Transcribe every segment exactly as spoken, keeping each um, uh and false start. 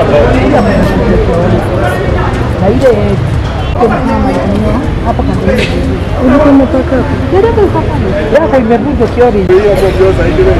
Na ile hapa kando ulikuwa umetoka ndio hapa yako imerudi kiori hiyo ndio sasa hivi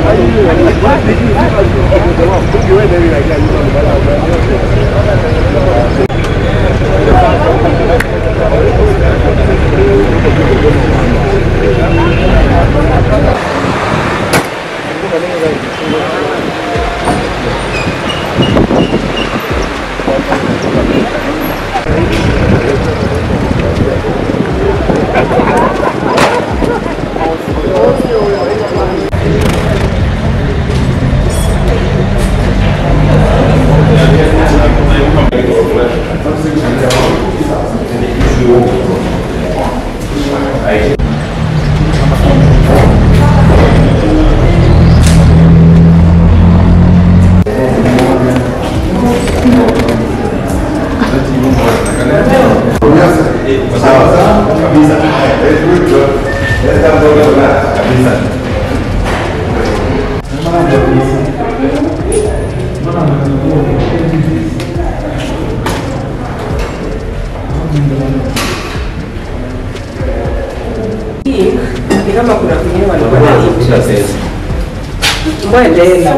kama kuna kwenye walikuwa na hiyo mwende na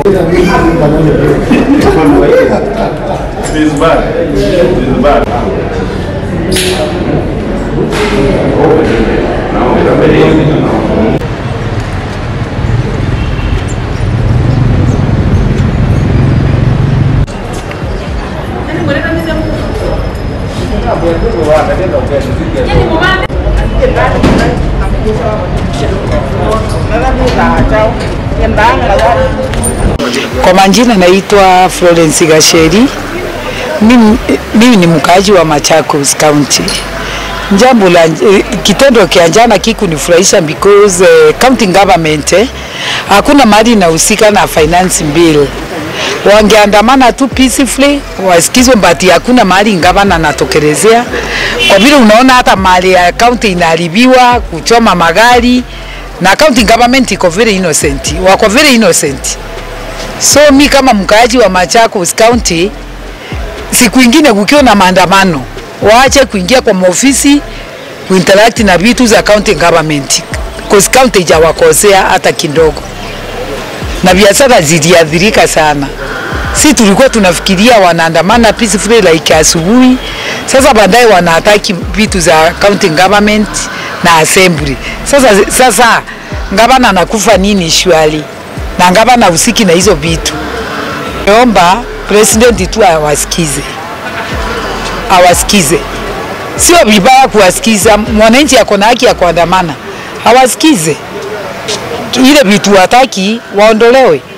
It's bad. It's bad. Kwa majina naitwa Florence Gasheri. Mimi, mimi ni mkaaji wa Machakos County. Jambo la kitendo kia jana kikunifurahisha because uh, county government eh, hakuna mali inahusika na finance bill. Wangeandamana tu peacefully wasikizwe, but hakuna mali ngavana natokelezea. Kwa vile unaona hata mali ya county inaharibiwa, kuchoma magari, na county government iko very innocent. Wako very innocent. So mi kama mkaaji wa Machakos County, siku ingine kukiwa na maandamano, waache kuingia kwa maofisi kuinteract na vitu za county government. Cause county hajawakosea hata kidogo. Na biashara ziliathirika sana. Si tulikuwa tunafikiria wanaandamana peacefully like asubuhi. Sasa baadaye wanaataki vitu za county government na assembly. Sasa sasa ngavana anakufa nini shwali? Na ngavana usiki na hizo vitu. Naomba president tu awasikize. Awasikize. Sio vibaya kuwasikiza, mwananchi ako na haki ya kuandamana. Awasikize. Ile vitu wataki waondolewe.